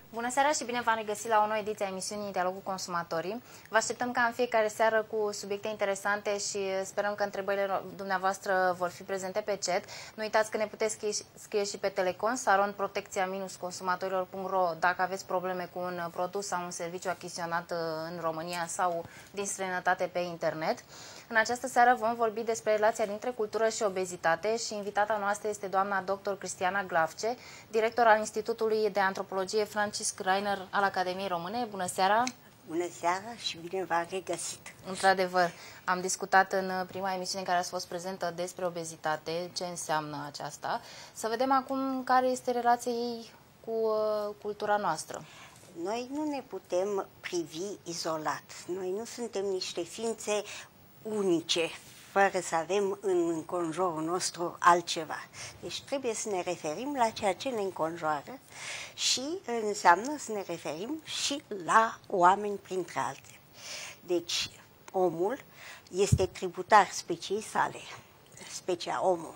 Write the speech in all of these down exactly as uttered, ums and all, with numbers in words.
Bună seara și bine v-am regăsit la o nouă ediție a emisiunii Dialogul Consumatorii. Vă așteptăm ca în fiecare seară cu subiecte interesante și sperăm că întrebările dumneavoastră vor fi prezente pe chat. Nu uitați că ne puteți scrie, scrie și pe Telecom, saron protecția consumatorilor punct ro dacă aveți probleme cu un produs sau un serviciu achiziționat în România sau din străinătate pe internet. În această seară vom vorbi despre relația dintre cultură și obezitate și invitata noastră este doamna doctor Cristiana Glavce, director al Institutului de Antropologie Francisc Rainer al Academiei Române. Bună seara! Bună seara și bine v-am regăsit! Într-adevăr, am discutat în prima emisiune în care ați fost prezentă despre obezitate, ce înseamnă aceasta. Să vedem acum care este relația ei cu uh, cultura noastră. Noi nu ne putem privi izolat. Noi nu suntem niște ființe unice, fără să avem în înconjurul nostru altceva. Deci trebuie să ne referim la ceea ce ne înconjoară și înseamnă să ne referim și la oameni printre altele. Deci omul este tributar speciei sale, specia omul,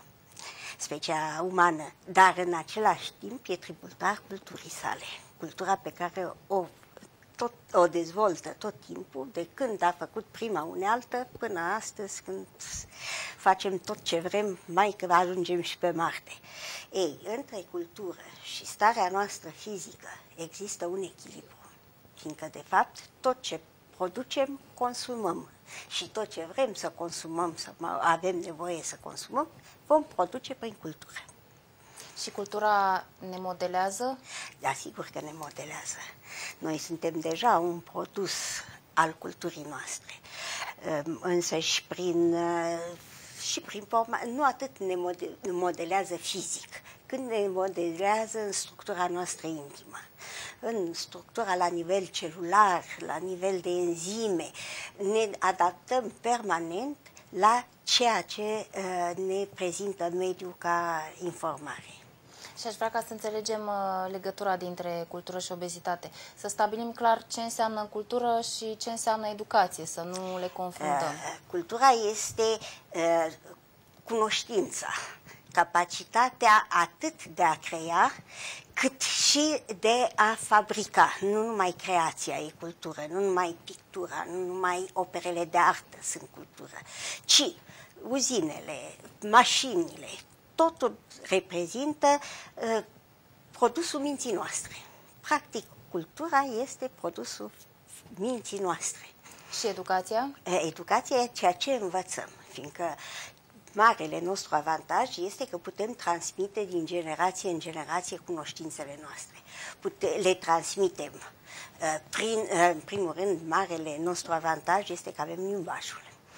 specia umană, dar în același timp e tributar culturii sale, cultura pe care o Tot, o dezvoltă tot timpul, de când a făcut prima unealtă până astăzi, când facem tot ce vrem, mai că ajungem și pe Marte. Ei, între cultură și starea noastră fizică există un echilibru, fiindcă, de fapt, tot ce producem, consumăm. Și tot ce vrem să consumăm, să avem nevoie să consumăm, vom produce prin cultură. Și cultura ne modelează? Da, sigur că ne modelează. Noi suntem deja un produs al culturii noastre. Însă și prin, și prin forma, nu atât ne modelează fizic, cât ne modelează în structura noastră intimă. În structura la nivel celular, la nivel de enzime, ne adaptăm permanent la ceea ce ne prezintă mediul ca informare. Și aș vrea ca să înțelegem uh, legătura dintre cultură și obezitate. Să stabilim clar ce înseamnă cultură și ce înseamnă educație, să nu le confundăm. Uh, cultura este uh, cunoștința, capacitatea atât de a crea, cât și de a fabrica. Nu numai creația e cultură, nu numai pictura, nu numai operele de artă sunt cultură, ci uzinele, mașinile, totul reprezintă uh, produsul minții noastre. Practic, cultura este produsul minții noastre. Și educația? Educația e ceea ce învățăm, fiindcă marele nostru avantaj este că putem transmite din generație în generație cunoștințele noastre. Pute le transmitem. Uh, prin, uh, în primul rând, marele nostru avantaj este că avem limbajul.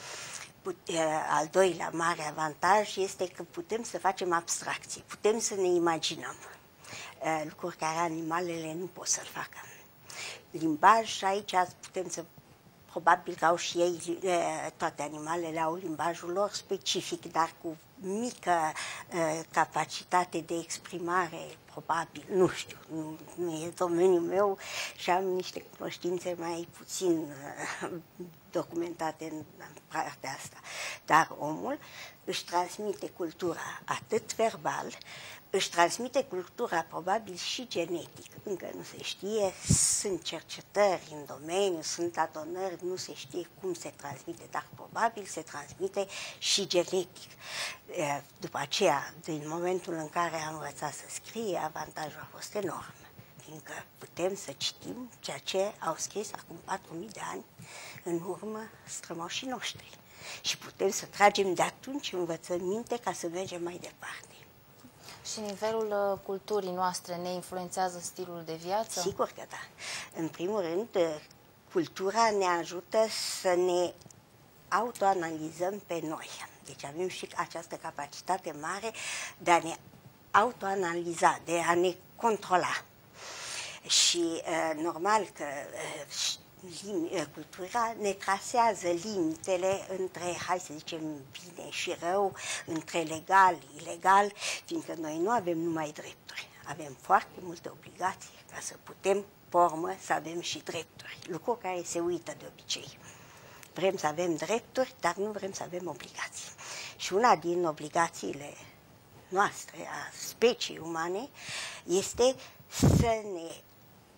Al doilea mare avantaj este că putem să facem abstracții, putem să ne imaginăm lucruri care animalele nu pot să-l facă. Limbaj, și aici putem să, probabil că au și ei, toate animalele au limbajul lor specific, dar cu mică capacitate de exprimare, probabil, nu știu, nu, nu e domeniul meu și am niște cunoștințe mai puțin documentate în partea asta. Dar omul își transmite cultura atât verbal, își transmite cultura probabil și genetic. Încă nu se știe, sunt cercetări în domeniu, sunt adonări, nu se știe cum se transmite, dar probabil se transmite și genetic. După aceea, din momentul în care am învățat să scrie, avantajul a fost enorm, fiindcă putem să citim ceea ce au scris acum patru mii de ani în urmă strămoșii noștri. Și putem să tragem de atunci învățăminte ca să mergem mai departe. Și nivelul uh, culturii noastre ne influențează stilul de viață? Sigur că da. În primul rând, cultura ne ajută să ne autoanalizăm pe noi. Deci avem și această capacitate mare de a ne autoanaliza, de a ne controla. Și uh, normal că uh, cultura ne trasează limitele între, hai să zicem, bine și rău, între legal, ilegal, fiindcă noi nu avem numai drepturi, avem foarte multe obligații ca să putem, pe urmă, să avem și drepturi, lucru care se uită de obicei. Vrem să avem drepturi, dar nu vrem să avem obligații. Și una din obligațiile noastre, a speciei umane, este să ne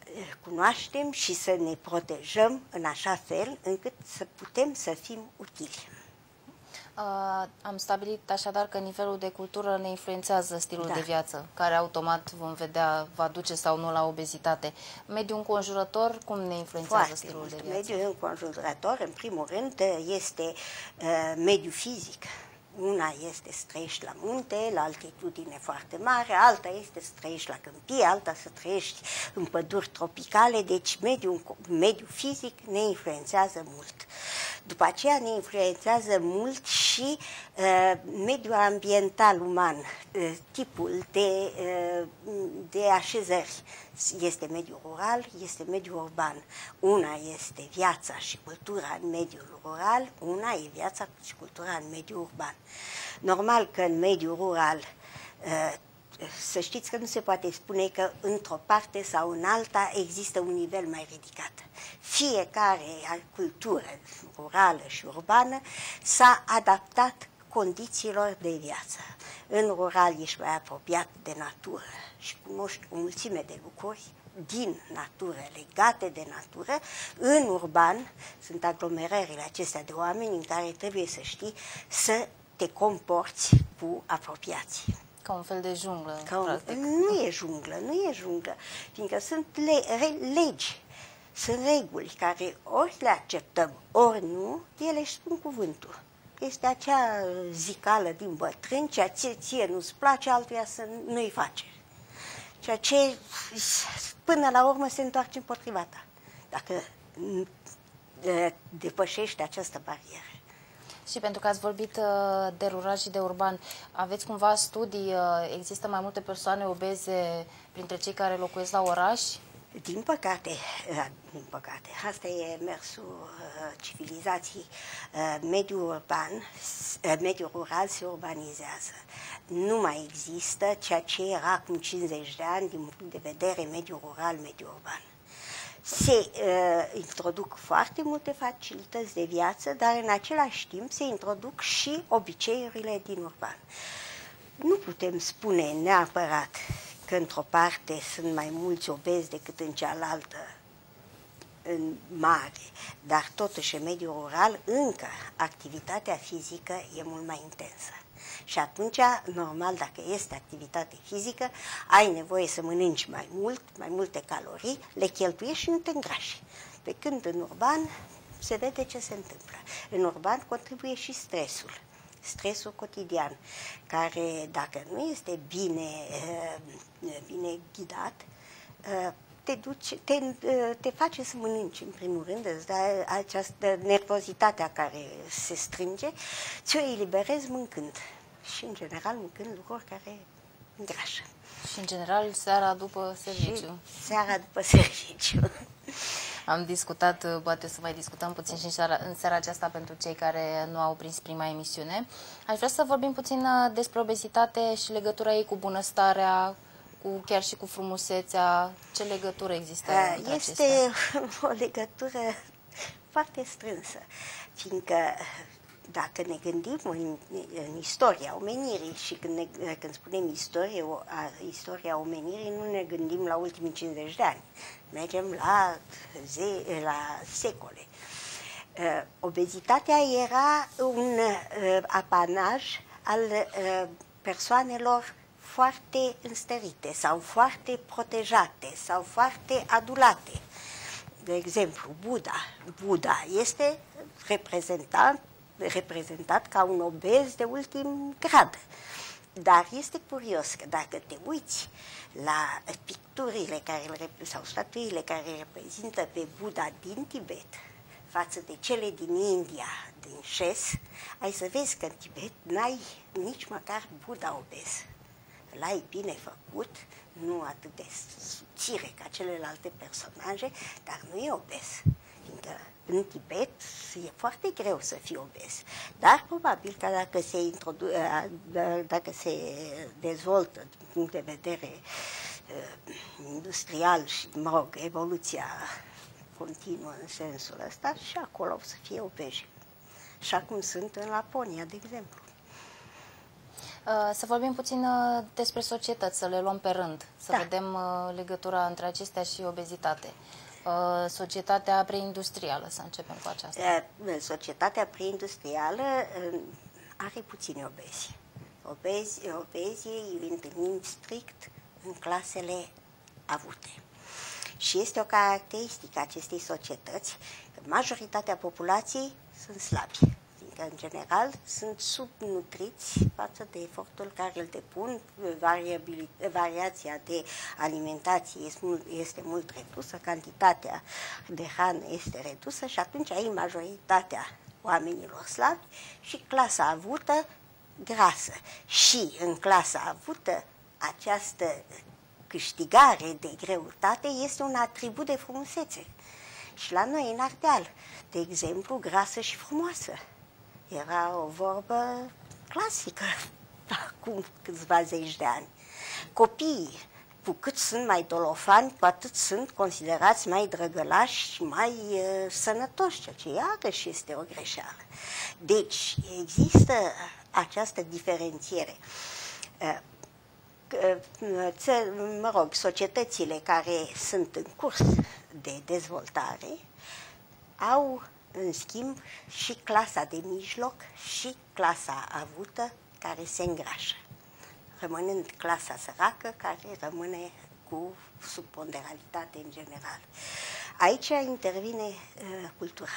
cunoaștem și să ne protejăm în așa fel încât să putem să fim utili. Uh, am stabilit așadar că nivelul de cultură ne influențează stilul da. de viață, care automat vom vedea va duce sau nu la obezitate. Mediul înconjurător, cum ne influențează Foarte stilul mult. de viață? Mediul înconjurător, în primul rând, este uh, mediul fizic. Una este să trăiești la munte, la altitudine foarte mare, alta este să trăiești la câmpie, alta să trăiești în păduri tropicale, deci mediul, mediul fizic ne influențează mult. După aceea ne influențează mult și uh, mediul ambiental uman, uh, tipul de, uh, de așezări. Este mediul rural, este mediul urban. Una este viața și cultura în mediul rural, una e viața și cultura în mediul urban. Normal că în mediul rural, uh, să știți că nu se poate spune că într-o parte sau în alta există un nivel mai ridicat. Fiecare cultură rurală și urbană s-a adaptat condițiilor de viață. În rural ești mai apropiat de natură și cunoști o mulțime de lucruri din natură, legate de natură. În urban sunt aglomerările acestea de oameni în care trebuie să știi să te comporți cu apropiații. Ca un fel de junglă, Ca un, practic. Nu e junglă, nu e junglă, fiindcă sunt le, re, legi, sunt reguli care ori le acceptăm, ori nu, ele își spun cuvântul. Este acea zicală din bătrâni, ceea ce ție nu-ți place, altuia să nu-i face. Ceea ce până la urmă se întoarce împotriva ta, dacă depășești această barieră. Și pentru că ați vorbit de rural și de urban, aveți cumva studii, există mai multe persoane obeze printre cei care locuiesc la oraș? Din păcate, din păcate, asta e mersul civilizației. Mediul urban, mediul rural se urbanizează. Nu mai există ceea ce era acum cincizeci de ani din punct de vedere mediul rural, mediul urban. Se uh, introduc foarte multe facilități de viață, dar în același timp se introduc și obiceiurile din urban. Nu putem spune neapărat că într-o parte sunt mai mulți obezi decât în cealaltă, în mare, dar totuși în mediul rural încă activitatea fizică e mult mai intensă. Și atunci, normal, dacă este activitate fizică, ai nevoie să mănânci mai mult, mai multe calorii, le cheltuiești și nu te îngrași. Pe când în urban se vede ce se întâmplă. În urban contribuie și stresul, stresul cotidian, care dacă nu este bine, bine ghidat, te, duce, te, te face să mănânci, în primul rând, îți dă această nervozitatea care se strânge, ți-o eliberezi mâncând. Și, în general, mâncând lucruri care îngrașă. Și, în general, seara după serviciu. Și seara după serviciu. Am discutat, poate să mai discutăm puțin și în seara, în seara aceasta pentru cei care nu au prins prima emisiune. Aș vrea să vorbim puțin despre obezitate și legătura ei cu bunăstarea, cu, chiar și cu frumusețea. Ce legătură există între Este acestea? O legătură foarte strânsă, fiindcă dacă ne gândim în, în istoria omenirii și când, ne, când spunem istorie, o, a, istoria omenirii, nu ne gândim la ultimii cincizeci de ani. Mergem la, ze, la secole. Uh, obezitatea era un uh, apanaj al uh, persoanelor foarte înstărite sau foarte protejate sau foarte adulate. De exemplu, Buddha. Buddha este reprezentant reprezentat ca un obez de ultim grad. Dar este curios că dacă te uiți la picturile care, sau statuile care reprezintă pe Buddha din Tibet față de cele din India, din Șes, ai să vezi că în Tibet n-ai nici măcar Buddha obez. L-ai bine făcut, nu atât de subțire ca celelalte personaje, dar nu e obez. Fiindcă în Tibet e foarte greu să fii obez, dar probabil că dacă se, introdu dacă se dezvoltă din punct de vedere uh, industrial și, mă rog, evoluția continuă în sensul ăsta, și acolo o să fie obeji. Așa cum sunt în Laponia, de exemplu. Să vorbim puțin despre societăți, să le luăm pe rând, să da. vedem legătura între acestea și obezitate. Societatea preindustrială, să începem cu aceasta. Societatea preindustrială are puțini obezi. Obezi, obezii îi întâlnim strict în clasele avute. Și este o caracteristică a acestei societăți că majoritatea populației sunt slabi. În general, sunt subnutriți față de efortul care îl depun, variația de alimentație este mult, este mult redusă, cantitatea de hrană este redusă și atunci ai majoritatea oamenilor slabi și clasa avută grasă. Și în clasa avută această câștigare de greutate este un atribut de frumusețe. Și la noi, în Ardeal, de exemplu, grasă și frumoasă. Era o vorbă clasică acum câțiva zeci de ani. Copiii, cu cât sunt mai dolofani, cu atât sunt considerați mai drăgălași și mai uh, sănătoși, ceea ce iarăși este o greșeală. Deci, există această diferențiere. Uh, mă rog, societățile care sunt în curs de dezvoltare au, în schimb, și clasa de mijloc și clasa avută care se îngrașă, rămânând clasa săracă care rămâne cu subponderalitate în general. Aici intervine uh, cultura.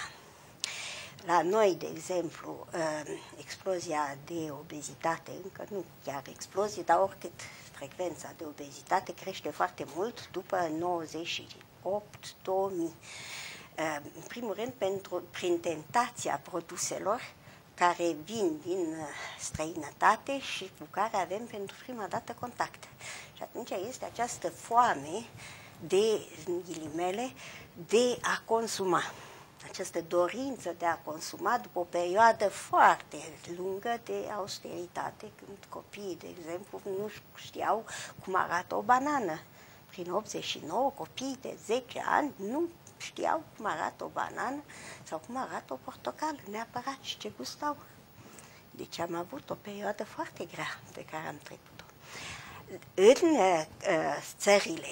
La noi, de exemplu, uh, explozia de obezitate, încă nu chiar explozie, dar oricât frecvența de obezitate crește foarte mult după nouăzeci și opt două mii. În primul rând, pentru, prin tentația produselor care vin din străinătate și cu care avem pentru prima dată contact. Și atunci este această foame de, în ghilimele, de a consuma. Această dorință de a consuma după o perioadă foarte lungă de austeritate, când copiii, de exemplu, nu știau cum arată o banană. Prin optzeci și nouă, copiii de zece ani nu știau cum arată o banană sau cum arată o portocală, neapărat și ce gust au. Deci am avut o perioadă foarte grea pe care am trecut-o. În uh, țările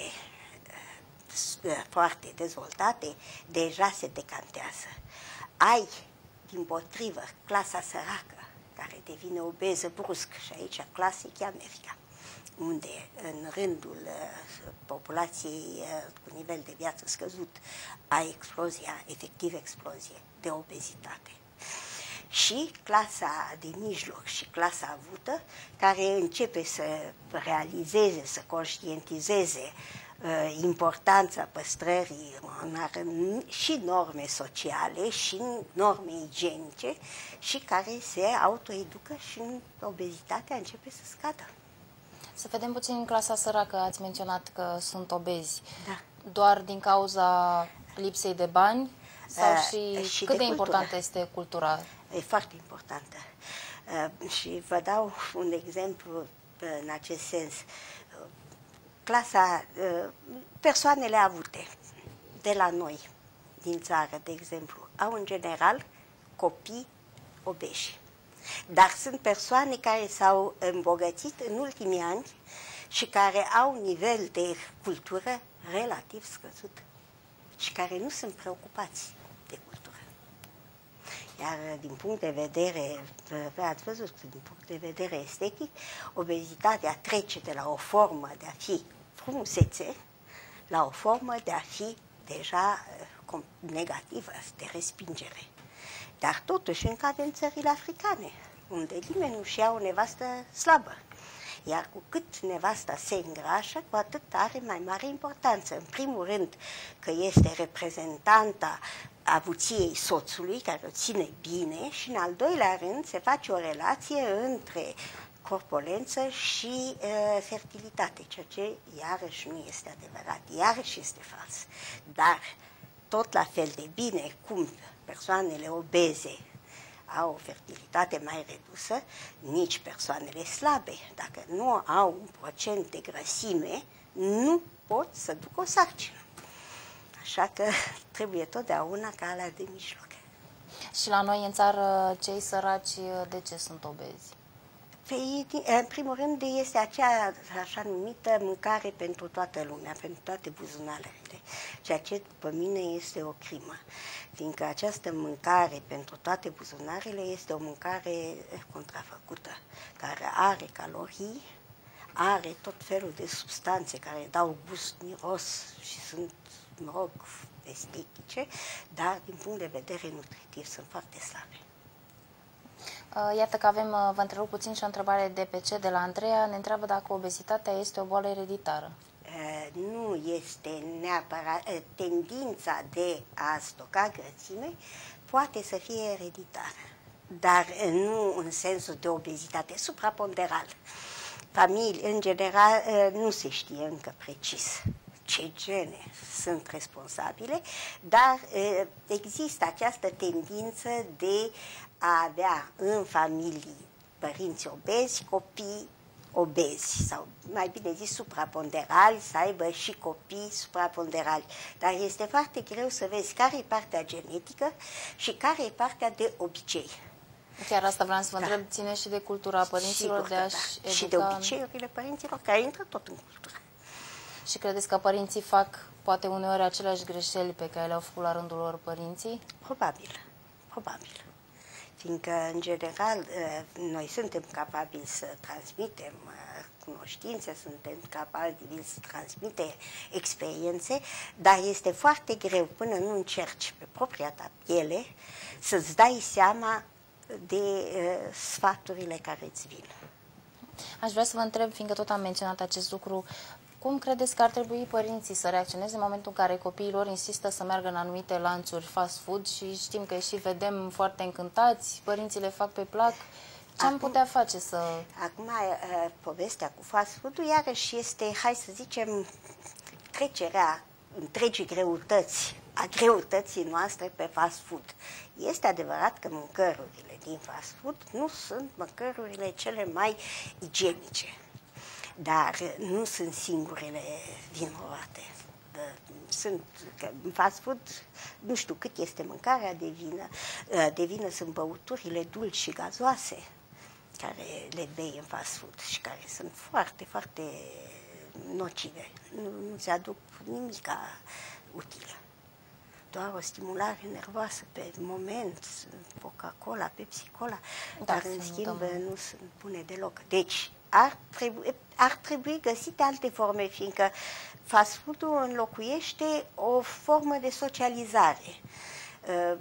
uh, foarte dezvoltate, deja se decantează. Ai, dimpotrivă, clasa săracă, care devine obeză brusc, și aici clasic e America, unde în rândul uh, populației uh, cu nivel de viață scăzut ai explozia, efectiv explozie de obezitate. Și clasa de mijloc și clasa avută, care începe să realizeze, să conștientizeze uh, importanța păstrării și norme sociale și norme igienice și care se autoeducă și obezitatea începe să scadă. Să vedem puțin în clasa săracă, ați menționat că sunt obezi. Da. Doar din cauza lipsei de bani? Sau și, uh, și cât de, de importantă este cultura? E foarte importantă. Uh, și vă dau un exemplu uh, în acest sens. Uh, clasa, uh, persoanele avute de la noi, din țară, de exemplu, au în general copii obeși. Dar sunt persoane care s-au îmbogățit în ultimii ani și care au un nivel de cultură relativ scăzut și care nu sunt preocupați de cultură. Iar din punct de vedere, ați văzut, din punct de vedere estetic, obezitatea trece de la o formă de a fi frumusețe la o formă de a fi deja negativă, de respingere. Dar totuși încă avem țările africane, unde nimeni nu-și ia o nevastă slabă. Iar cu cât nevasta se îngrașă, cu atât are mai mare importanță. În primul rând că este reprezentanta avuției soțului, care o ține bine, și în al doilea rând se face o relație între corpulență și uh, fertilitate, ceea ce iarăși nu este adevărat, iarăși este fals. Dar tot la fel de bine cum persoanele obeze au o fertilitate mai redusă, nici persoanele slabe, dacă nu au un procent de grăsime, nu pot să ducă o sarcină. Așa că trebuie totdeauna calea de mijloc. Și la noi în țară, cei săraci de ce sunt obezi? Păi, în primul rând, este acea așa numită mâncare pentru toată lumea, pentru toate buzunarele, ceea ce, după mine, este o crimă, fiindcă această mâncare pentru toate buzunarele este o mâncare contrafăcută, care are calorii, are tot felul de substanțe care dau gust, miros și sunt, mă rog, estetice, dar, din punct de vedere nutritiv, sunt foarte slabe. Iată că avem, vă întrerup puțin, și o întrebare de pe ce de la Andreea. Ne întreabă dacă obezitatea este o boală ereditară. Nu este neapărat. Tendința de a stoca grăsime poate să fie ereditară, dar nu în sensul de obezitate supraponderal. Familii, în general, nu se știe încă precis ce gene sunt responsabile, dar există această tendință de a avea în familii părinți obezi, copii obezi, sau mai bine zis supraponderali, să aibă și copii supraponderali. Dar este foarte greu să vezi care e partea genetică și care e partea de obicei. Chiar asta vreau să vă întreb, da. Ține și de cultura părinților, de a-și da. educa... Și de obiceiurile părinților, care intră tot în cultură. Și credeți că părinții fac poate uneori aceleași greșeli pe care le-au făcut la rândul lor părinții? Probabil, probabil. Fiindcă, în general, noi suntem capabili să transmitem cunoștințe, suntem capabili să transmitem experiențe, dar este foarte greu până nu încerci pe propria ta piele să-ți dai seama de uh, sfaturile care îți vin. Aș vrea să vă întreb, fiindcă tot am menționat acest lucru, cum credeți că ar trebui părinții să reacționeze în momentul în care copiii lor insistă să meargă în anumite lanțuri fast food și știm că și vedem foarte încântați, părinții le fac pe plac? Ce am putea face să... Acum, uh, povestea cu fast food-ul iarăși este, hai să zicem, trecerea întregii greutăți, a greutății noastre pe fast food. Este adevărat că mâncărurile din fast food nu sunt mâncărurile cele mai igienice, dar nu sunt singurele vinovate. Sunt, în fast food, nu știu cât este mâncarea de vină, de vină sunt băuturile dulci și gazoase care le bei în fast food și care sunt foarte, foarte nocive. Nu, nu se aduc nimic utilă. Doar o stimulare nervoasă pe moment, Coca-Cola, Pepsi-Cola, da, dar în schimb nu sunt bune deloc. Deci ar trebui, ar trebui găsite alte forme, fiindcă fast food-ul înlocuiește o formă de socializare. Uh,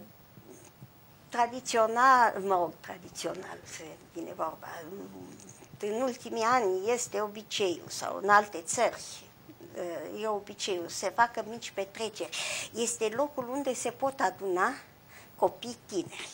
tradițional, mă rog, tradițional, se vine vorba, în ultimii ani este obiceiul, sau în alte țări, e obiceiul, se facă mici petreceri. Este locul unde se pot aduna copii tineri.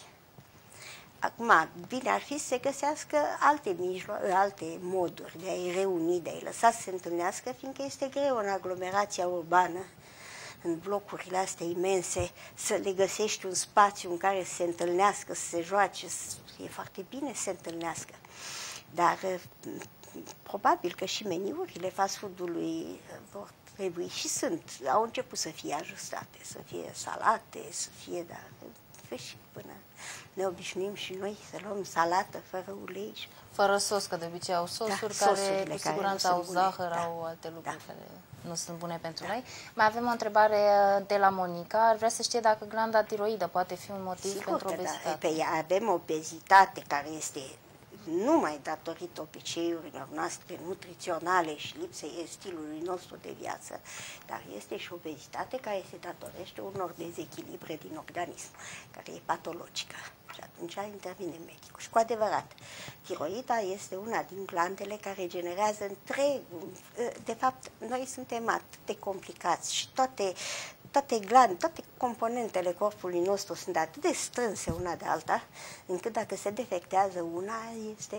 Acum, bine ar fi să se găsească alte, mijlo- alte moduri de a-i reuni, de a-i lăsa să se întâlnească, fiindcă este greu în aglomerația urbană, în blocurile astea imense, să le găsești un spațiu în care să se întâlnească, să se joace, e foarte bine să se întâlnească. Dar probabil că și meniurile fast food-ului vor trebui și sunt, au început să fie ajustate, să fie salate, să fie, dar și până ne obișnuim și noi să luăm salată fără ulei. Fără sos, că de obicei au sosuri da, care cu siguranță au zahăr, da, au alte lucruri da. care nu sunt bune pentru da. noi. Mai avem o întrebare de la Monica. Ar vrea să știe dacă glanda tiroidă poate fi un motiv Sigur pentru că obezitate. Da. Păi avem obezitate care este numai datorită obiceiurilor noastre nutriționale și lipsei stilului nostru de viață, dar este și obezitate care se datorește unor dezechilibre din organism, care e patologică. Și atunci intervine medicul. Și cu adevărat, tiroida este una din glandele care generează întreg... De fapt, noi suntem atât de complicați și toate, toate glande, toate componentele corpului nostru sunt atât de strânse una de alta, încât dacă se defectează una, este...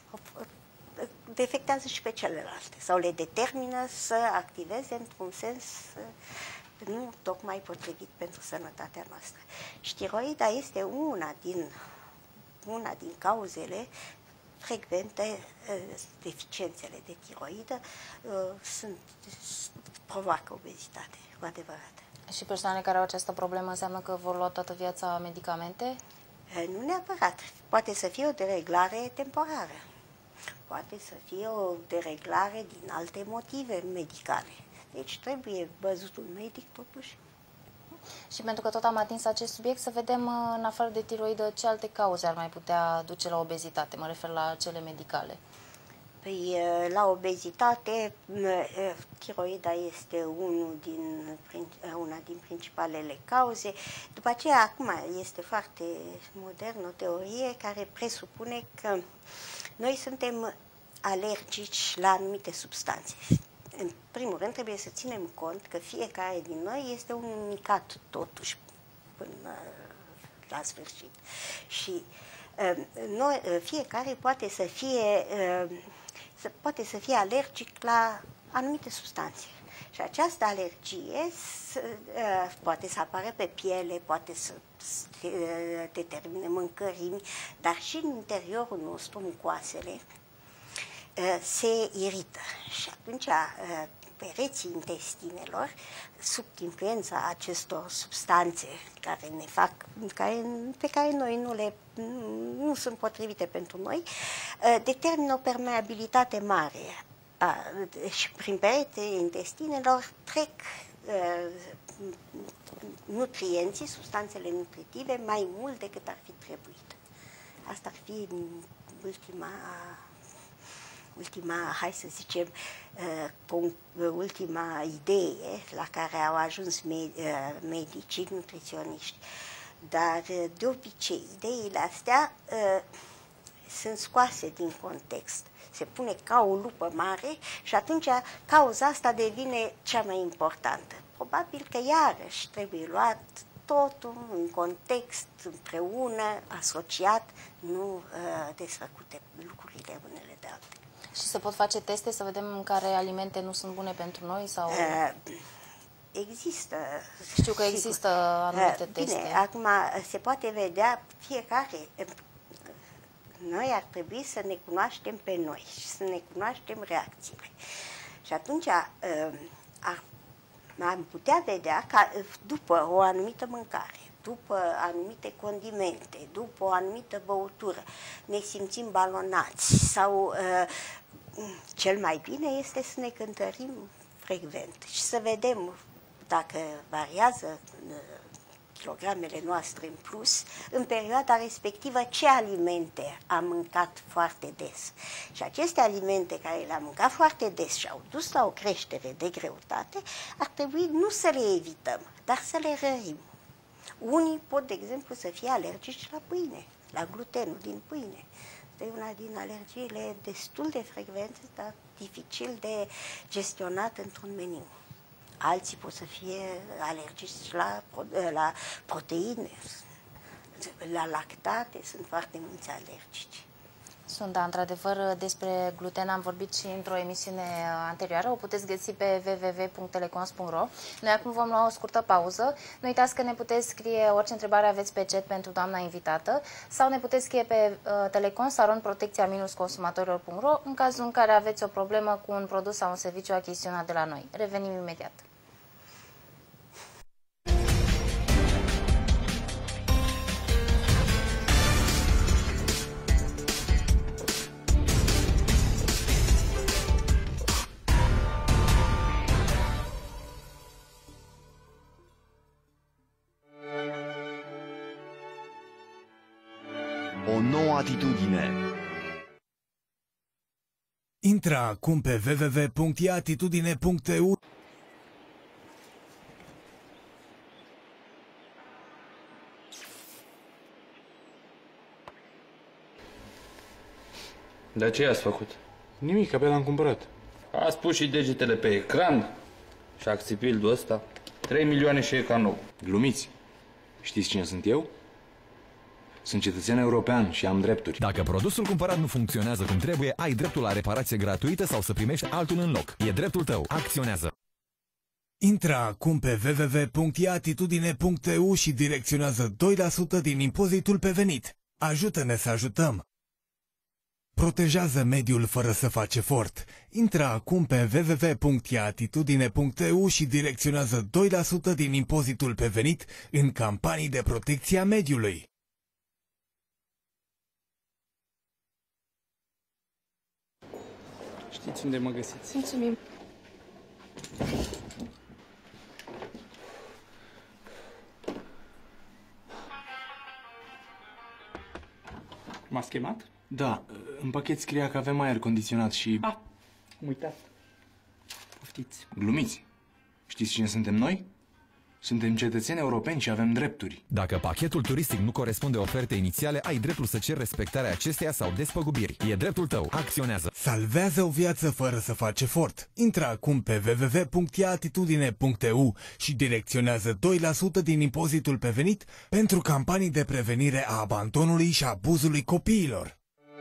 defectează și pe celelalte sau le determină să activeze într-un sens nu tocmai potrivit pentru sănătatea noastră. Și tiroida este una din, una din cauzele frecvente, deficiențele de tiroidă sunt, provoacă obezitate, cu adevărat. Și persoanele care au această problemă înseamnă că vor lua toată viața medicamente? Nu neapărat. Poate să fie o dereglare temporară. poate să fie o dereglare din alte motive medicale. Deci trebuie văzut un medic totuși. Și pentru că tot am atins acest subiect, să vedem, în afară de tiroidă, ce alte cauze ar mai putea duce la obezitate, mă refer la cele medicale. Păi, la obezitate, tiroida este unul din, una din principalele cauze. După aceea, acum este foarte modernă o teorie care presupune că noi suntem alergici la anumite substanțe. În primul rând, trebuie să ținem cont că fiecare din noi este un unicat, totuși, până la sfârșit. Și noi, fiecare poate să fie... poate să fie alergic la anumite substanțe. Și această alergie poate să apară pe piele, poate să determine mâncărimi, dar și în interiorul nostru, mucoasele, se irită. Și atunci pereții intestinelor, sub influența acestor substanțe care ne fac, care, pe care noi nu le nu sunt potrivite pentru noi, determină o permeabilitate mare. A, și prin pereții intestinelor trec uh, nutrienții, substanțele nutritive, mai mult decât ar fi trebuit. Asta ar fi ultima ultima, hai să zicem, uh, ultima idee la care au ajuns med, uh, medicii, nutriționiști. Dar, uh, de obicei, ideile astea uh, sunt scoase din context. Se pune ca o lupă mare și atunci cauza asta devine cea mai importantă. Probabil că iarăși trebuie luat totul în context, împreună, asociat, nu uh, desfăcute lucrurile unele de altele. Și se pot face teste să vedem care alimente nu sunt bune pentru noi? Sau... Uh, există. Știu că există anumite uh, bine, teste. Acum se poate vedea fiecare. Noi ar trebui să ne cunoaștem pe noi și să ne cunoaștem reacțiile. Și atunci uh, ar, am putea vedea că după o anumită mâncare, după anumite condimente, după o anumită băutură, ne simțim balonați sau uh, cel mai bine este să ne cântărim frecvent și să vedem dacă variază uh, kilogramele noastre în plus, în perioada respectivă ce alimente am mâncat foarte des. Și aceste alimente care le-am mâncat foarte des și au dus la o creștere de greutate, ar trebui nu să le evităm, dar să le rărim. Unii pot, de exemplu, să fie alergici la pâine, la glutenul din pâine. Este una din alergiile destul de frecvente, dar dificil de gestionat într-un meniu. Alții pot să fie alergici la, la proteine, la lactate, sunt foarte mulți alergici. Sunt, da, într-adevăr, despre gluten am vorbit și într-o emisiune anterioară, o puteți găsi pe w w w punct telecons punct ro. Noi acum vom lua o scurtă pauză. Nu uitați că ne puteți scrie orice întrebare aveți pe chat pentru doamna invitată sau ne puteți scrie pe uh, telecons arond protecția consumatorilor punct ro în cazul în care aveți o problemă cu un produs sau un serviciu achiziționat de la noi. Revenim imediat. O nouă atitudine. Intră acum pe w w w punct i atitudine punct e u. Dar ce ați făcut? Nimic, abia l-am cumpărat. Ați pus și degetele pe ecran și axipildul ăsta. trei milioane și e ca nou. Glumiți. Știți cine sunt eu? Sunt cetățean european și am drepturi. Dacă produsul cumpărat nu funcționează cum trebuie, ai dreptul la reparație gratuită sau să primești altul în loc. E dreptul tău. Acționează. Intră acum pe w w w punct i atitudine punct e u și direcționează doi la sută din impozitul pe venit. Ajută-ne să ajutăm! Protejează mediul fără să faci efort. Intră acum pe w w w punct i atitudine punct e u și direcționează doi la sută din impozitul pe venit în campanii de protecție a mediului. Știți unde mă găsiți. Mulțumim. M-ați chemat? Da, în pachet scria că avem aer condiționat și... Ah, am uitat. Poftiți. Glumiți. Știți cine suntem noi? Suntem cetățeni europeni și avem drepturi. Dacă pachetul turistic nu corespunde ofertei inițiale, ai dreptul să ceri respectarea acesteia sau despăgubiri. E dreptul tău. Acționează. Salvează o viață fără să faci efort. Intră acum pe w w w punct ia atitudine punct e u și direcționează doi la sută din impozitul pe venit pentru campanii de prevenire a abandonului și abuzului copiilor.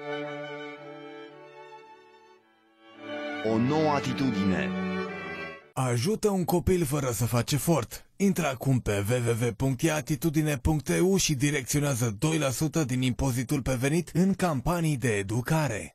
O nouă atitudine. Ajută un copil fără să faci efort. Intră acum pe w w w punct ia atitudine punct e u și direcționează doi la sută din impozitul pe venit în campanii de educare.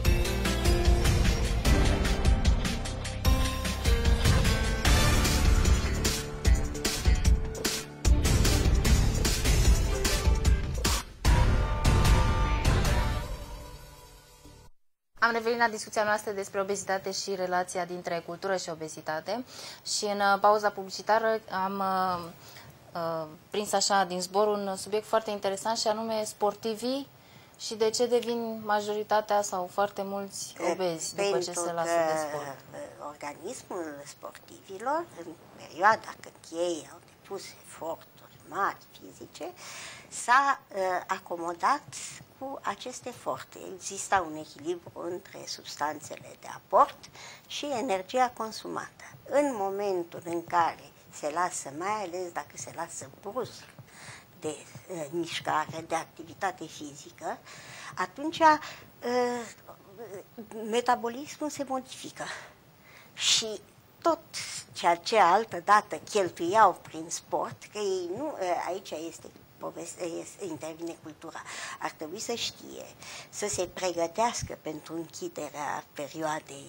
Am revenit la discuția noastră despre obezitate și relația dintre cultură și obezitate și în pauza publicitară am uh, uh, prins așa din zbor un subiect foarte interesant și anume sportivii și de ce devin majoritatea sau foarte mulți obezi după ce se lasă de sport. Organismul sportivilor, în perioada când ei au depus eforturi mari fizice, s-a uh, acomodat cu acest efort. Exista un echilibru între substanțele de aport și energia consumată. În momentul în care se lasă, mai ales dacă se lasă brusc de uh, mișcare, de activitate fizică, atunci uh, metabolismul se modifică și tot ceea ce altă dată cheltuiau prin sport, că ei nu, aici este poveste, este, intervine cultura, ar trebui să știe, să se pregătească pentru închiderea perioadei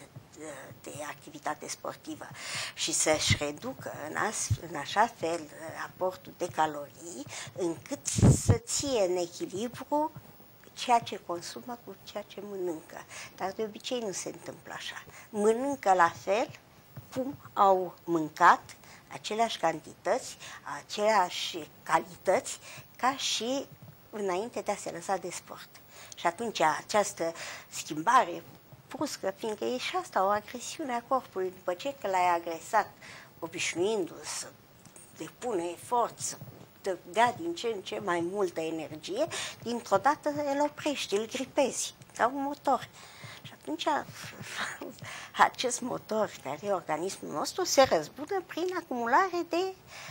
de activitate sportivă și să-și reducă în, as, în așa fel aportul de calorii încât să ție în echilibru ceea ce consumă cu ceea ce mănâncă. Dar de obicei nu se întâmplă așa. Mănâncă la fel cum au mâncat, aceleași cantități, aceleași calități, ca și înainte de a se lăsa de sport. Și atunci această schimbare bruscă, fiindcă e și asta o agresiune a corpului, după ce că l-ai agresat, obișnuindu-l să depune efort, să dea din ce în ce mai multă energie, dintr-o dată îl oprești, îl gripezi, ca un motor. Și atunci acest motor care e organismul nostru se răzbună prin acumulare de,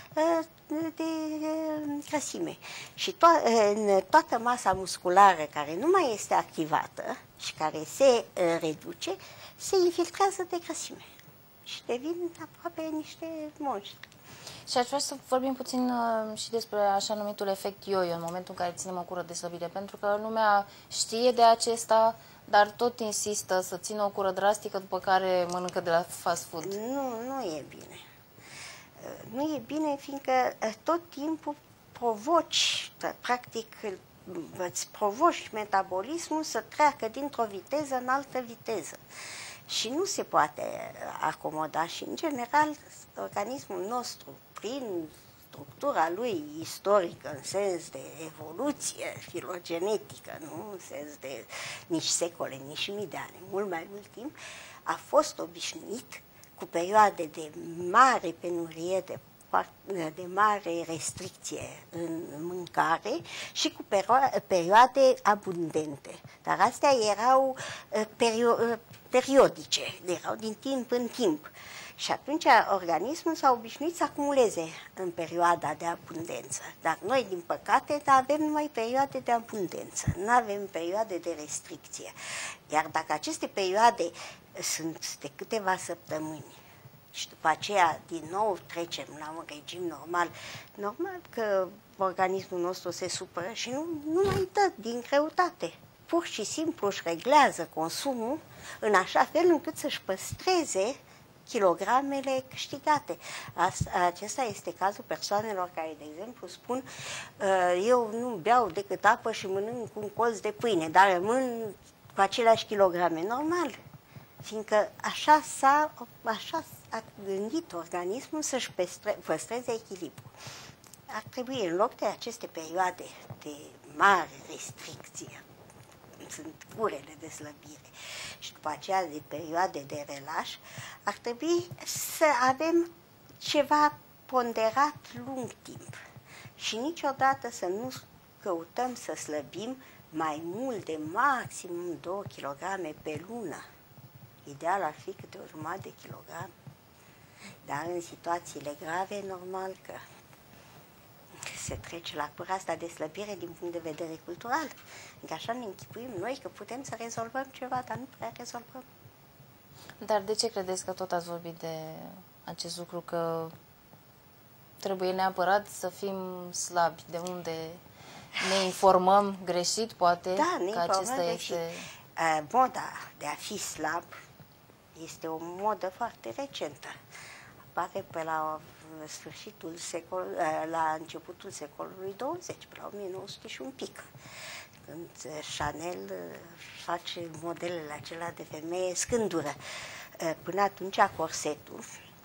de, de grăsime. Și to- în toată masa musculară care nu mai este activată și care se reduce, se infiltrează de grăsime și devin aproape niște monștri. Și aș vrea să vorbim puțin uh, și despre așa numitul efect yo-yo în momentul în care ținem o cură de slăbire, pentru că lumea știe de acesta, dar tot insistă să țină o cură drastică, după care mănâncă de la fast food. Nu, nu e bine. Nu e bine, fiindcă tot timpul provoci, practic, îți provoci metabolismul să treacă dintr-o viteză în altă viteză. Și nu se poate acomoda și, în general, organismul nostru, prin structura lui istorică, în sens de evoluție filogenetică, nu în sens de nici secole, nici mii de ani, mult mai mult timp, a fost obișnuit cu perioade de mare penurie, de, de mare restricție în mâncare și cu perioade abundente. Dar astea erau perio periodice, erau din timp în timp. Și atunci organismul s-a obișnuit să acumuleze în perioada de abundență. Dar noi, din păcate, avem numai perioade de abundență, nu avem perioade de restricție. Iar dacă aceste perioade sunt de câteva săptămâni și după aceea din nou trecem la un regim normal, normal că organismul nostru se supără și nu, nu mai dă din greutate. Pur și simplu își reglează consumul în așa fel încât să-și păstreze kilogramele câștigate. Acesta este cazul persoanelor care, de exemplu, spun eu nu beau decât apă și mănânc un colț de pâine, dar rămân cu aceleași kilograme. Normal, fiindcă așa s-a așa a gândit organismul să-și păstreze echilibru. Ar trebui, în loc de aceste perioade de mare restricție, sunt curele de slăbire, și după aceea de perioade de relaș, ar trebui să avem ceva ponderat lung timp și niciodată să nu căutăm să slăbim mai mult de maximum două kilograme pe lună. Ideal ar fi câte o jumătate de kilogram, dar în situațiile grave, normal că se trece la cura asta de slăbire din punct de vedere cultural. Adică așa ne închipuim noi că putem să rezolvăm ceva, dar nu prea rezolvăm. Dar de ce credeți că tot ați vorbit de acest lucru, că trebuie neapărat să fim slabi? De unde ne informăm greșit, poate, da, ne că acesta greșit. este... Moda de a fi slab este o modă foarte recentă. Apare pe la sfârșitul secol, la începutul secolului douăzeci, pe la o mie nouă sute și un pic, când Chanel face modelele acelea de femeie scândură. Până atunci corsetul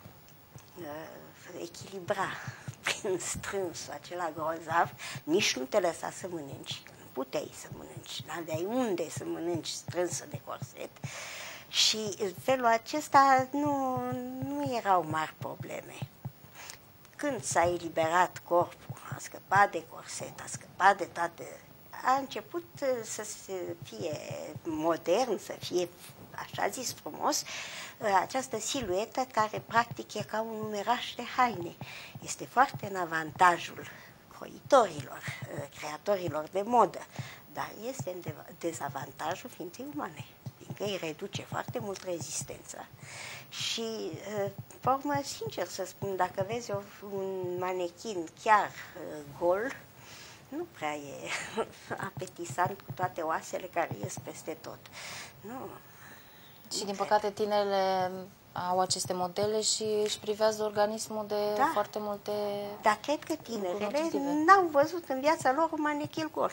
echilibra prin strânsul acela grozav, nici nu te lăsa să mănânci, nu puteai să mănânci, n-aveai unde să mănânci strânsă de corset. Și în felul acesta nu, nu erau mari probleme. Când s-a eliberat corpul, a scăpat de corset, a scăpat de toate, a început să fie modern, să fie, așa zis, frumos, această siluetă care practic e ca un numeraș de haine. Este foarte în avantajul croitorilor, creatorilor de modă, dar este în dezavantajul ființei umane, fiindcă îi reduce foarte mult rezistența. Și, pe urmă, sincer să spun, dacă vezi un manechin chiar gol, nu prea e apetisant cu toate oasele care ies peste tot. Nu. Și, din păcate, tinerele au aceste modele și își privează organismul de da. foarte multe... Dar cred că tinerele n-au văzut în viața lor un manechin gol.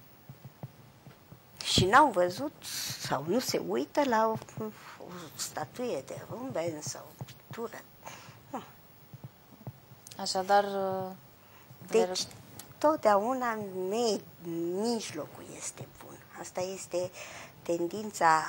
Și n-au văzut sau nu se uită la o, o statuie de Rubens sau o pictură. Nu. Așadar... Deci, totdeauna mijlocul este bun. Asta este tendința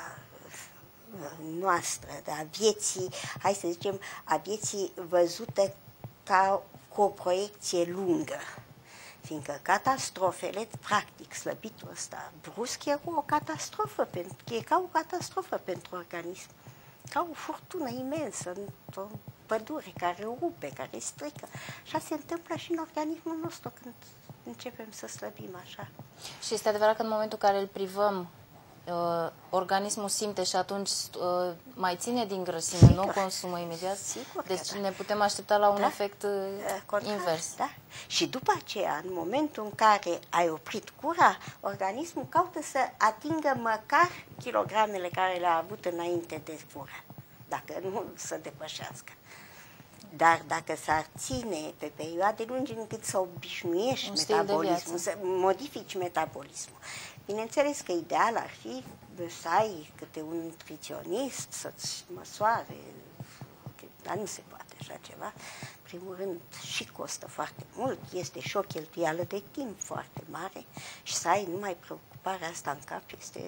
noastră, a vieții, hai să zicem, a vieții văzută ca cu o proiecție lungă. Fiindcă catastrofele, practic, slăbitul ăsta brusc, e o catastrofă, e ca o catastrofă pentru organism. Ca o furtună imensă, o pădure care rupe, care strică. Așa se întâmplă și în organismul nostru când începem să slăbim așa. Și este adevărat că în momentul în care îl privăm, uh, organismul simte și atunci uh, mai ține din grăsime, sigur. Nu consumă imediat. Sigur deci da. ne putem aștepta la un da. efect uh, Contrar, invers. Da. Și după aceea, în momentul în care ai oprit cura, organismul caută să atingă măcar kilogramele care le-a avut înainte de cură, dacă nu să depășească. Dar dacă s-ar ține pe perioade lungi încât să obișnuiești metabolismul, să modifici metabolismul. Bineînțeles că ideal ar fi să ai câte un nutriționist să-ți măsoare, dar nu se poate așa ceva. În primul rând și costă foarte mult, este și o cheltuială de timp foarte mare și să ai numai preocuparea asta în cap este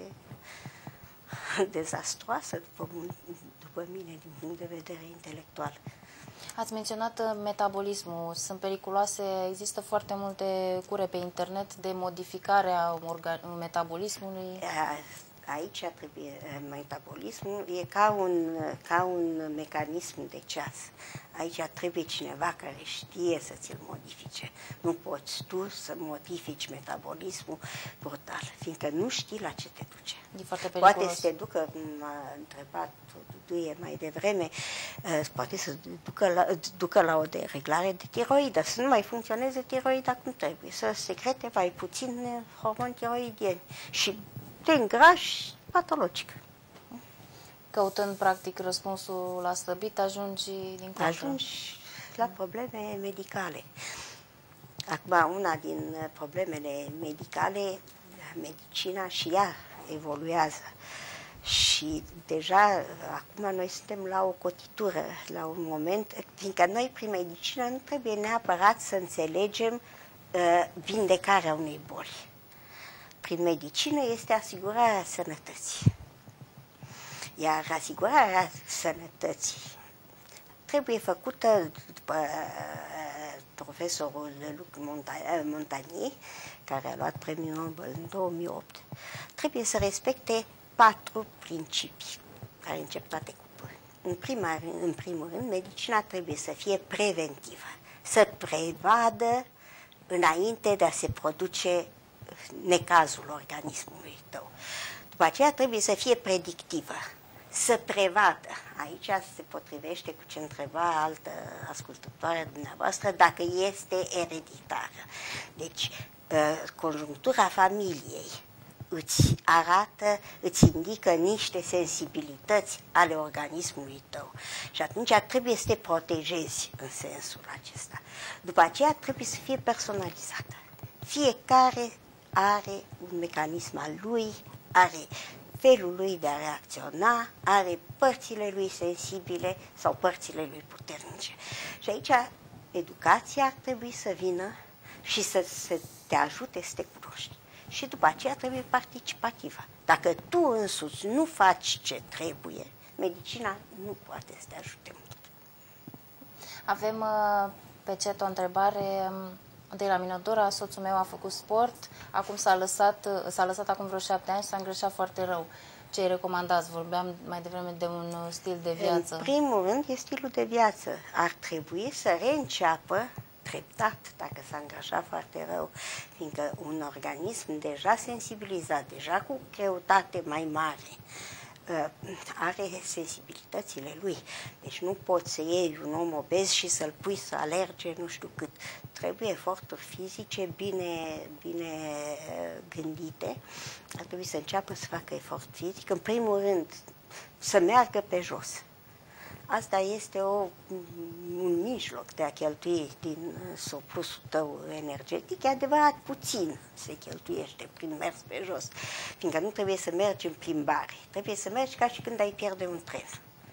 dezastroasă după, după mine din punct de vedere intelectual. Ați menționat metabolismul. Sunt periculoase, există foarte multe cure pe internet de modificare a metabolismului. Aici trebuie, metabolismul e ca un, ca un mecanism de ceas. Aici trebuie cineva care știe să ți-l modifice. Nu poți tu să modifici metabolismul brutal, fiindcă nu știi la ce te duce. E foarte periculos. Poate să te ducă, m-a întrebat Duduie mai devreme, poate să ducă la, ducă la o dereglare de tiroidă, să nu mai funcționeze tiroida cum trebuie, să secrete mai puțin hormoni tiroidieni și te îngrași patologic. Căutând, practic, răspunsul la slăbit, ajungi din contră. Ajungi la probleme medicale. Acum, una din problemele medicale, medicina și ea evoluează. Și Și deja acum noi suntem la o cotitură, la un moment, fiindcă noi prin medicină nu trebuie neapărat să înțelegem uh, vindecarea unei boli. Prin medicină este asigurarea sănătății. Iar asigurarea sănătății trebuie făcută după uh, profesorul Luc Montagnier, care a luat premiul Nobel în două mii opt, trebuie să respecte patru principii care încep toate cu P. În, prima, în primul rând, medicina trebuie să fie preventivă, să prevadă înainte de a se produce necazul organismului tău. După aceea trebuie să fie predictivă, să prevadă. Aici se potrivește cu ce întreba altă ascultătoare dumneavoastră, dacă este ereditară. Deci, conjunctura familiei îți arată, îți indică niște sensibilități ale organismului tău. Și atunci trebuie să te protejezi în sensul acesta. După aceea trebuie să fie personalizată. Fiecare are un mecanism al lui, are felul lui de a reacționa, are părțile lui sensibile sau părțile lui puternice. Și aici educația ar trebui să vină și să, să te ajute să te cunoști. Și după aceea trebuie participativă. Dacă tu însuți nu faci ce trebuie, medicina nu poate să te ajute mult. Avem uh, pe chat o întrebare. Întâi la Minodora, soțul meu a făcut sport, acum s-a lăsat, s-a lăsat acum vreo șapte ani și s-a îngreșat foarte rău. Ce îi recomandați? Vorbeam mai devreme de un stil de viață. În primul rând, e stilul de viață. Ar trebui să reînceapă treptat, dacă s-a îngreșat foarte rău, fiindcă un organism deja sensibilizat, deja cu greutate mai mare, are sensibilitățile lui. Deci nu poți să iei un om obez și să-l pui să alerge nu știu cât. Trebuie eforturi fizice bine, bine gândite. Ar trebui să înceapă să facă efort fizic. În primul rând, să meargă pe jos. Asta este o, un mijloc de a cheltui din surplusul tău energetic. E adevărat, puțin se cheltuiește prin mers pe jos, fiindcă nu trebuie să mergi în plimbare. Trebuie să mergi ca și când ai pierde un tren.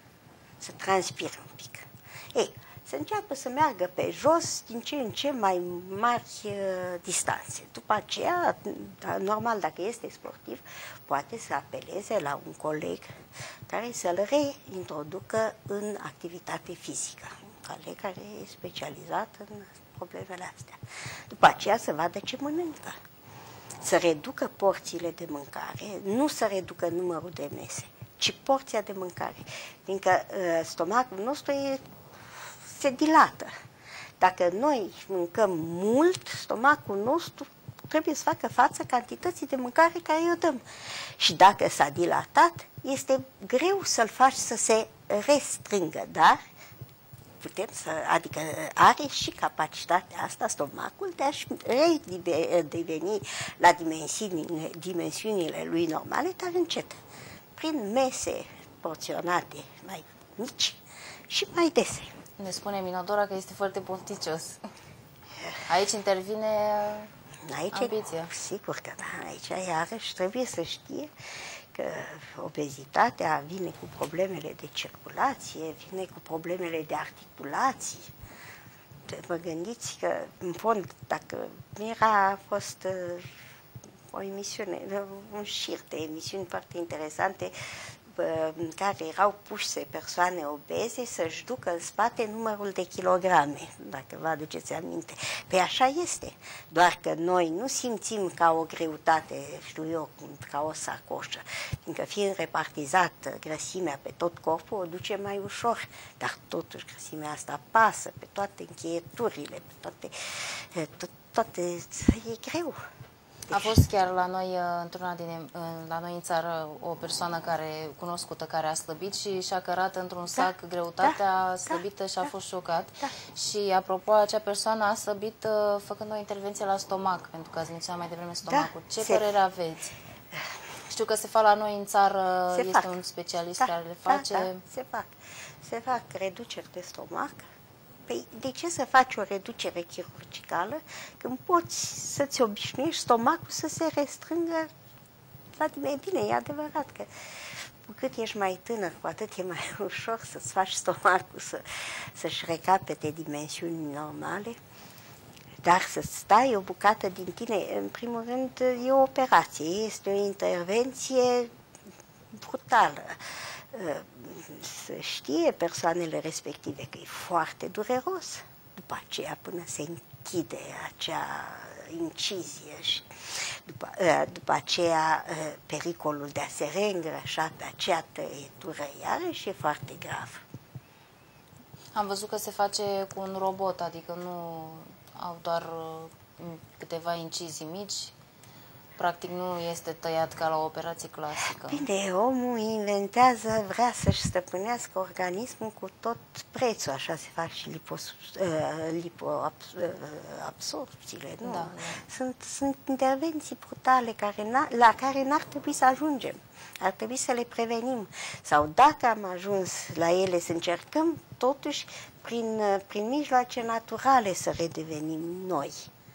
Să transpiri un pic. Ei, să înceapă să meargă pe jos din ce în ce mai mari uh, distanțe. După aceea, normal, dacă este sportiv, poate să apeleze la un coleg care să-l reintroducă în activitate fizică. Un coleg care e specializat în problemele astea. După aceea să vadă ce mănâncă. Să reducă porțiile de mâncare, nu să reducă numărul de mese, ci porția de mâncare. Fiindcă uh, stomacul nostru e se dilată. Dacă noi mâncăm mult, stomacul nostru trebuie să facă față cantității de mâncare care o dăm. Și dacă s-a dilatat, este greu să-l faci să se restrângă, dar putem să, adică are și capacitatea asta, stomacul, de a-și redeveni la dimensiunile, dimensiunile lui normale, dar încet. Prin mese porționate mai mici și mai dese. Ne spune Minodora că este foarte pofticios. Aici intervine aici, ambiția. Sigur că da, aici iarăși trebuie să știe că obezitatea vine cu problemele de circulație, vine cu problemele de articulații. Vă gândiți că, în fond, dacă Mira a fost uh, o emisiune, un șir de emisiuni foarte interesante, în care erau puse persoane obeze să-și ducă în spate numărul de kilograme, dacă vă aduceți aminte. Păi așa este, doar că noi nu simțim ca o greutate, știu eu, ca o sacoșă, fiindcă fiind repartizată grăsimea pe tot corpul, o duce mai ușor, dar totuși grăsimea asta pasă pe toate încheieturile, pe toate, tot, toate, e greu. A fost chiar la noi, într-una din, la noi în țară, o persoană care, cunoscută care a slăbit și și-a cărat într-un sac da, greutatea da, slăbită da, și a fost șocat. Da. Și, apropo, acea persoană a slăbit făcând o intervenție la stomac, pentru că ați menționat mai devreme stomacul. Da, Ce se... părere aveți? Știu că se fac la noi în țară, se este fac. un specialist da, care le face. Da, da, se fac. Se fac reduceri de stomac. Păi, de ce să faci o reducere chirurgicală când poți să-ți obișnuiești stomacul să se restrângă la bine, e adevărat că cu cât ești mai tânăr, cu atât e mai ușor să-ți faci stomacul să, să-și recapete dimensiuni normale. Dar să stai o bucată din tine, în primul rând, e o operație, este o intervenție brutală. Să știe persoanele respective că e foarte dureros. După aceea, până se închide acea incizie și după, după aceea pericolul de a se reîngrășa pe aceea tăietură iarăși e foarte grav. Am văzut că se face cu un robot, adică nu au doar câteva incizii mici, practic nu este tăiat ca la o operație clasică. Bine, omul inventează, vrea să-și stăpânească organismul cu tot prețul, așa se fac și lipos, lipoabsorpțiile, nu? Da, da. Sunt, sunt intervenții brutale care la care n-ar trebui să ajungem. Ar trebui să le prevenim. Sau dacă am ajuns la ele, să încercăm totuși prin, prin mijloace naturale să redevenim noi.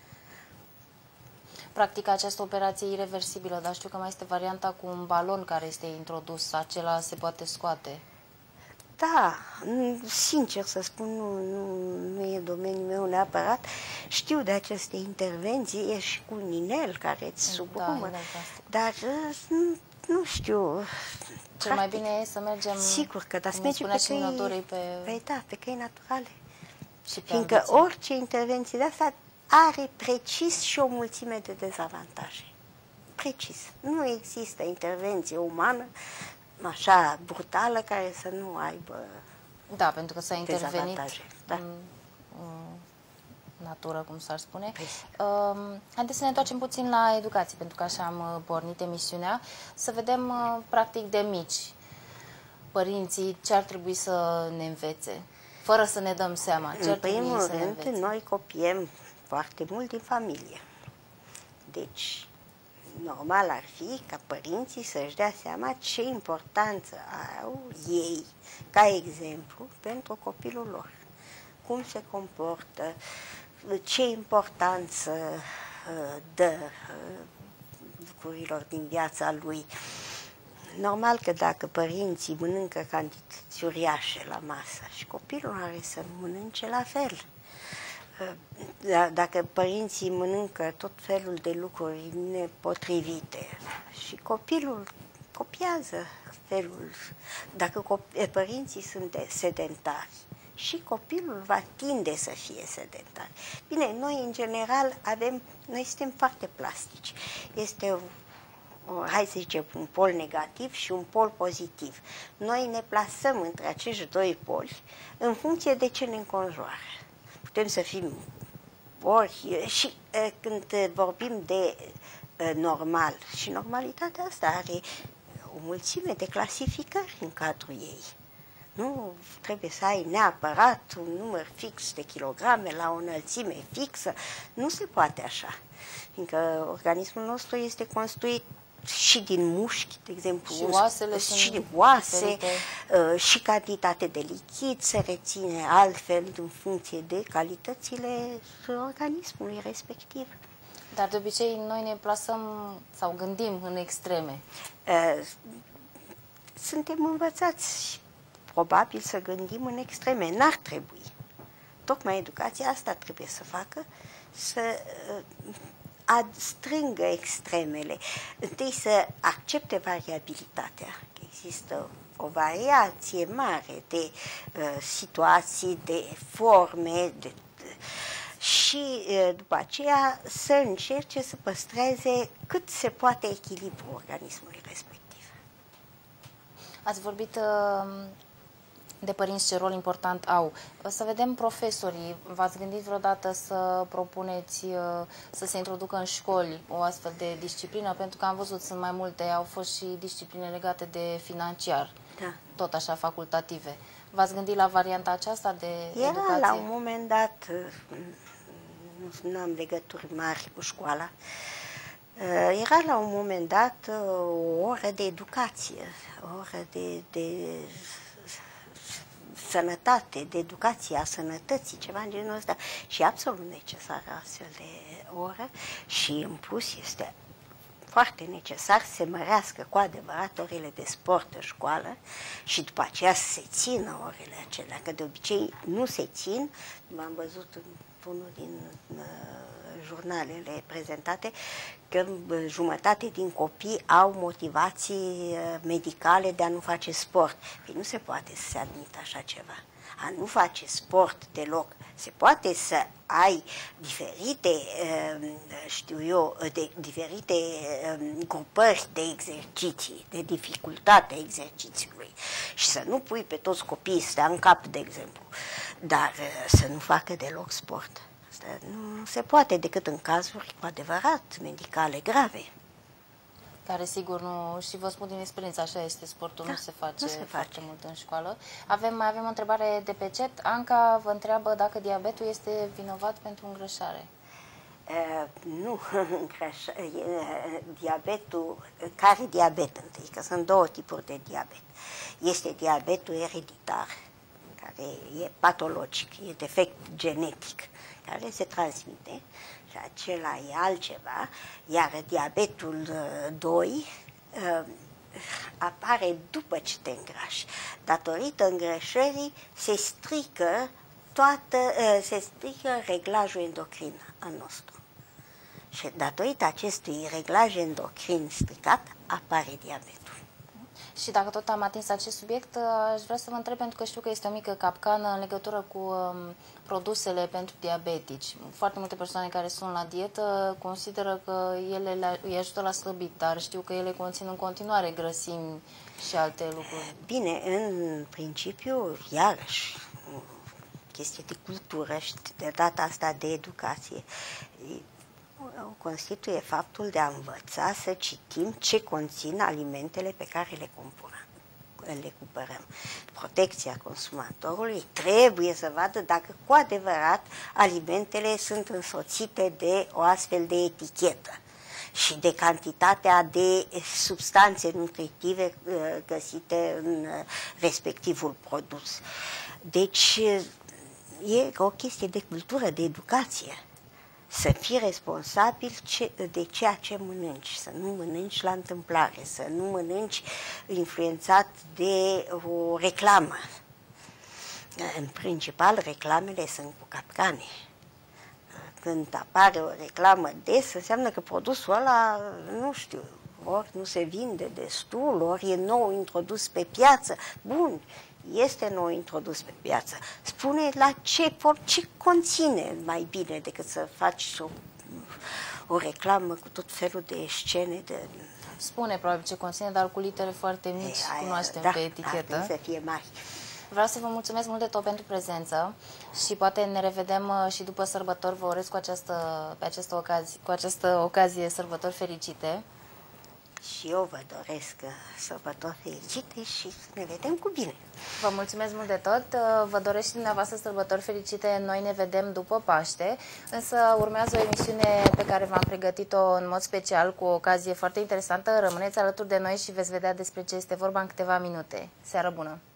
Practic această operație e irreversibilă, dar știu că mai este varianta cu un balon care este introdus, acela se poate scoate. Da, sincer să spun, nu, nu, nu e domeniul meu neapărat. Știu de aceste intervenții, e și cu un inel care îți subrumă, da, dar nu, nu știu. Cel Practic, mai bine e să mergem, sigur că, dar să mergem pe căi, pe... Pe, da, pe căi naturale. Și pe Fiindcă ambiție. Orice intervenție de asta are precis și o mulțime de dezavantaje. Precis. Nu există intervenție umană așa brutală care să nu aibă Da, pentru că s-a intervenit da. în, în natură, cum s-ar spune. Uh, haideți să ne întoarcem puțin la educație, pentru că așa am pornit emisiunea, să vedem, uh, practic, de mici, părinții ce ar trebui să ne învețe, fără să ne dăm seama. Ce în primul rând, noi copiem foarte mult din familie. Deci, normal ar fi ca părinții să-și dea seama ce importanță au ei, ca exemplu, pentru copilul lor. Cum se comportă, ce importanță uh, dă uh, lucrurilor din viața lui. Normal că dacă părinții mănâncă cantități uriașe la masă și copilul are să mănânce la fel. Dacă părinții mănâncă tot felul de lucruri nepotrivite și copilul copiază felul, dacă părinții sunt sedentari și copilul va tinde să fie sedentar. Bine, noi în general avem, noi suntem foarte plastici. Este o, o, hai să zicem, un pol negativ și un pol pozitiv. Noi ne plasăm între acești doi poli în funcție de ce ne înconjoară. Putem să fim ori și uh, când vorbim de uh, normal, și normalitatea asta are o mulțime de clasificări în cadrul ei. Nu trebuie să ai neapărat un număr fix de kilograme la o înălțime fixă, nu se poate așa, fiindcă organismul nostru este construit și din mușchi, de exemplu, și oasele și din oase, uh, și cantitate de lichid se reține altfel în funcție de calitățile organismului respectiv. Dar de obicei noi ne plasăm sau gândim în extreme. Uh, suntem învățați probabil să gândim în extreme. N-ar trebui. Tocmai educația asta trebuie să facă, să uh, strângă extremele. Întâi să accepte variabilitatea. Există o variație mare de uh, situații, de forme, de, de, și uh, după aceea să încerce să păstreze cât se poate echilibru organismului respectiv. Ați vorbit uh, de părinți, ce rol important au. Să vedem profesorii. V-ați gândit vreodată să propuneți uh, să se introducă în școli o astfel de disciplină? Pentru că am văzut, sunt mai multe, au fost și discipline legate de financiar, da. Tot așa facultative. V-ați gândit la varianta aceasta de Era educație? La un moment dat, nu am legături mari cu școala, era la un moment dat o oră de educație, o oră de, de sănătate, de educație a sănătății, ceva în genul ăsta, și absolut necesară astfel de oră și în plus este foarte necesar să se mărească cu adevărat orele de sport în școală și după aceea să se țină orele acelea, că de obicei nu se țin. M-am văzut în unul din uh, jurnalele prezentate că uh, jumătate din copii au motivații uh, medicale de a nu face sport. Păi nu se poate să se admită așa ceva. A nu face sport deloc. Se poate să ai diferite, știu eu, de, diferite grupări de exerciții, de dificultate a exercițiului și să nu pui pe toți copiii să stea în cap, de exemplu, dar să nu facă deloc sport. Asta nu se poate decât în cazuri cu adevărat medicale grave. Care sigur nu, și vă spun din experiență, așa este, sportul da, nu se face nu se foarte face. mult în școală. Avem, mai avem o întrebare de pe chat. Anca vă întreabă dacă diabetul este vinovat pentru îngrășare. Uh, nu, uh, diabetul, care diabet întâi? Că sunt două tipuri de diabet. Este diabetul ereditar, care e patologic, e defect genetic, care se transmite. Și acela e altceva, iar diabetul doi uh, apare după ce te îngrași. Datorită îngrășării se strică toată, uh, se strică reglajul endocrin al nostru. Și datorită acestui reglaj endocrin stricat apare diabetul. Și dacă tot am atins acest subiect, aș vrea să vă întreb, pentru că știu că este o mică capcană în legătură cu um, produsele pentru diabetici. Foarte multe persoane care sunt la dietă consideră că ele îi ajută la slăbit, dar știu că ele conțin în continuare grăsimi și alte lucruri. Bine, în principiu, iarăși, chestie de cultură și de data asta de educație, o constituie faptul de a învăța să citim ce conțin alimentele pe care le cumpărăm. Le cumpărăm. Protecția consumatorului trebuie să vadă dacă cu adevărat alimentele sunt însoțite de o astfel de etichetă și de cantitatea de substanțe nutritive găsite în respectivul produs. Deci e o chestie de cultură, de educație. Să fii responsabil de ceea ce mănânci, să nu mănânci la întâmplare, să nu mănânci influențat de o reclamă. În principal, reclamele sunt cu capcane. Când apare o reclamă des, înseamnă că produsul ăla, nu știu, ori nu se vinde destul, ori e nou introdus pe piață. Bun, este nou introdus pe piață. Spune la ce, ce conține mai bine decât să faci o, o reclamă cu tot felul de scene de... Spune probabil ce conține, dar cu litere foarte mici, e, aia, cunoaștem da, pe etichetă. Da, să fie mari. Vreau să vă mulțumesc mult de tot pentru prezență și poate ne revedem și după sărbători. Vă urez cu această, pe această ocazie, cu această ocazie sărbători fericite. Și eu vă doresc sărbători fericite și ne vedem cu bine. Vă mulțumesc mult de tot. Vă doresc și dumneavoastră sărbători fericite. Noi ne vedem după Paște, însă urmează o emisiune pe care v-am pregătit-o în mod special cu o ocazie foarte interesantă. Rămâneți alături de noi și veți vedea despre ce este vorba în câteva minute. Seară bună!